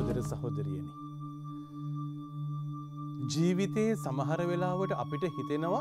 සහෝදර සහෝදරියනි, ජීවිතයේ සමහර වෙලාවට අපිට හිතෙනවා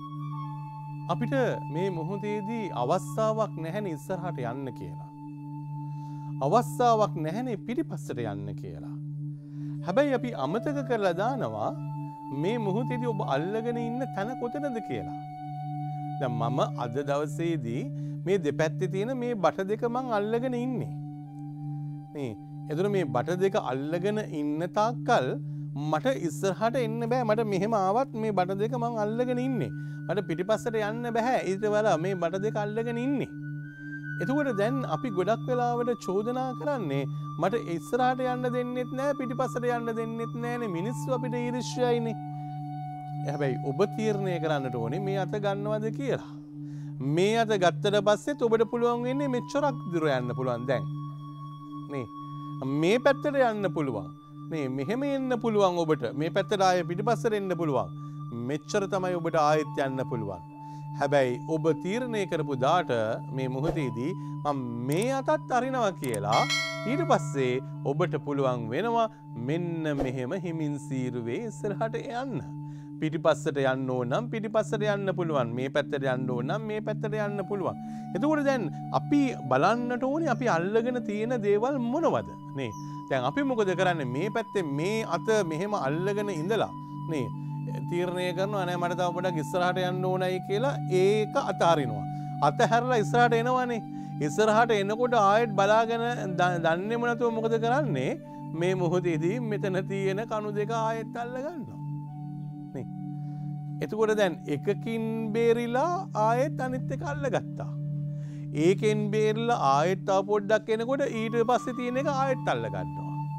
අපිට මේ මොහොතේදී අවස්ථාවක් නැහැනේ ඉස්සරහට යන්න කියලා. අවස්ථාවක් නැහැනේ පිටිපස්සට යන්න කියලා. හැබැයි අපි අමතක කරලා දානවා මේ මොහොතේදී ඔබ අල්ලගෙන ඉන්න තැන කොතනද කියලා. දැන් මම අද දවසේදී මේ දෙපැත්තේ තියෙන මේ බට දෙක මං අල්ලගෙන ඉන්නේ. නේ. එතකොට මේ බට දෙක අල්ලගෙන ඉන්න තාක්කල් මට ඉස්සරහට එන්න බෑ. මට මෙහෙම ආවත් මේ බට දෙක මං අල්ලගෙන ඉන්නේ. මට පිටිපස්සට යන්න බෑ. ඊට වඩා මේ බට දෙක අල්ලගෙන ඉන්නේ. එතකොට දැන් අපි ගොඩක් වෙලාවට චෝදනා කරන්නේ මට ඉස්සරහට යන්න දෙන්නෙත් නෑ, පිටිපස්සට යන්න දෙන්නෙත් නෑනේ. මිනිස්සු අපිට ඊර්ෂ්‍යයිනේ. හැබැයි ඔබ තීරණය කරන්නට ඕනේ මේ අත ගන්නවද කියලා. මේ අත ගත්තට පස්සෙත් ඔබට පුළුවන් වෙන්නේ මෙච්චරක් දුර යන්න පුළුවන් දැන්. නේ. මේ පැත්තට යන්න පුළුවන්. මේ මෙහෙම එන්න පුළුවන් ඔබට. මේ පැත්තට ආයෙ පිටිපස්සට එන්න පුළුවන්. මෙච්චර තමයි ඔබට ආයෙත් යන්න පුළුවන්. හැබැයි ඔබ තීරණය කරපු දාට මේ මොහොතේදී මම මේ අතත් අරිනවා කියලා ඊට පස්සේ ඔබට පුළුවන් වෙනවා මෙන්න මෙහෙම හිමින් සීරුවේ ඉස්සරහට යන්න. පිටිපස්සට යන්න ඕන නම් පිටිපස්සට යන්න පුළුවන්. මේ පැත්තට යන්න ඕන නම් මේ පැත්තට යන්න පුළුවන්. එතකොට දැන් අපි බලන්නට ඕනේ අපි අල්ලගෙන තියෙන දේවල් මොනවද? නේ. දැන් අපි මොකද කරන්නේ මේ පැත්තේ මේ අත මෙහෙම අල්ලගෙන ඉඳලා නේ තීරණය කරනවා නෑ මට තව පොඩක් ඉස්සරහට යන්න ඕනයි කියලා ඒක අතහරිනවා. අතහැරලා ඉස්සරහට එනවනේ. ඉස්සරහට එනකොට ආයෙත් බලාගෙන දන්නේම නැතුව මොකද කරන්නේ? මේ මොහොතේදී මෙතන තියෙන කණු දෙක ආයෙත් අල්ල ගන්නවා. නේ. එතකොට දැන් එකකින් බේරිලා ආයෙත් අනිත් එක අල්ලගත්තා. ඒකෙන් බේරිලා ආයෙත් තව පොඩ්ඩක් එනකොට ඊට පස්සේ තියෙන එක ආයෙත් අල්ල ගන්නවා.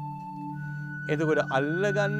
එතකොට අල්ල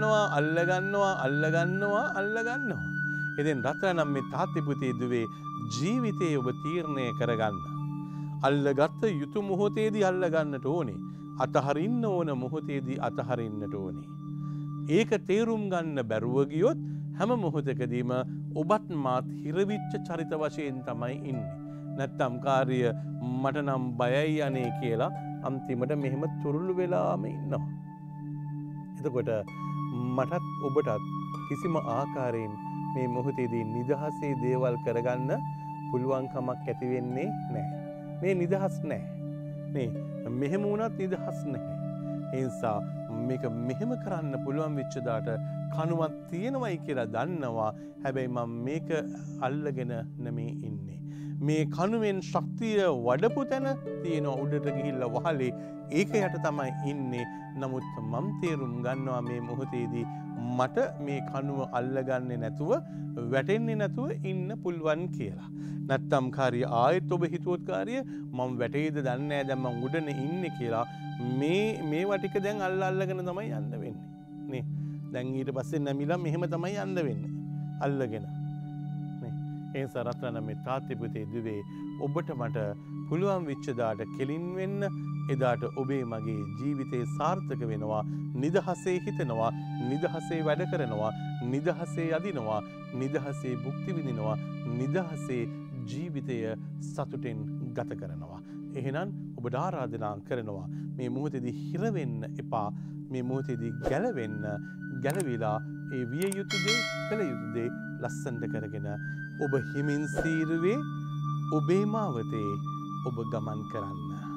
ගන්නවා. ඉතින් රත්නම් මේ තාත්ති පුතේ දුවේ ජීවිතේ ඔබ තීරණය කරගන්න. අල්ලගත්ත යුතු මොහොතේදී අල්ල ගන්නට ඕනේ. අතහරින්න ඕන මොහොතේදී අතහරින්නට ඕනේ. ඒක තේරුම් ගන්න බැරුව ගියොත් හැම මොහොතකදීම ඔබත් මාත් හිරවිච්ච චරිත වශයෙන් තමයි ඉන්නේ. නැත්තම් කාර්ය මට නම් බයයි අනේ කියලා අන්තිමට මෙහෙම තුරුළු වෙලාම ඉන්නවා. එතකොට මටත් ඔබටත් කිසිම ආකාරයෙන් මේ මොහොතේදී නිදහසේ දේවල් කරගන්න පුළුවන්කමක් ඇති වෙන්නේ නැහැ. මේ නිදහස් නැහැ. මේ මෙහෙම වුණත් නිදහස් නැහැ. ඒ නිසා මේක මෙහෙම කරන්න පුළුවන් වෙච්ච දාට කණුවක් තියෙනවයි කියලා දන්නවා. හැබැයි මම මේක අල්ලගෙන නෙමේ ඉන්නේ. මේ කණුවෙන් ශක්තිය වඩපු තැන තියෙන උඩට ගිහිල්ලා වහලේ ඒක යට තමයි ඉන්නේ. නමුත් මම තේරුම් ගන්නවා මේ මොහොතේදී මට මේ කණුව අල්ලගන්නේ නැතුව වැටෙන්නේ නැතුව ඉන්න පුළුවන් කියලා. නැත්තම් කාර්ය ආයෙත් ඔබ හිතුවොත් කාර්ය මම වැටෙයිද දන්නේ නැහැ දැන් මම උඩනේ ඉන්නේ කියලා මේවා ටික දැන් අල්ලගෙන තමයි යන්න වෙන්නේ. නේ. දැන් ඊට පස්සේ නැමිලා මෙහෙම තමයි යන්න වෙන්නේ. අල්ලගෙන. ඒ සරත්න මේ තාත්ති පුතේ දුවේ ඔබට මට පුළුවන් වෙච්ච දාට කෙලින් වෙන්න එදාට ඔබේ මගේ ජීවිතේ සාර්ථක වෙනවා. නිදහසේ හිතනවා, නිදහසේ වැඩ කරනවා, නිදහසේ යදිනවා, නිදහසේ භුක්ති විඳිනවා, නිදහසේ ජීවිතය සතුටෙන් ගත කරනවා. එහෙනම් ඔබට ආරාධනා කරනවා මේ මොහොතේදී හිර වෙන්න එපා. මේ මොහොතේදී ගැලවිලා ඒ විය යුතු දේ කළ යුතු දේ ලස්සනට කරගෙන ඔබ හිමින් සීරුවේ ඔබේ මාවතේ ඔබ ගමන් කරන්න.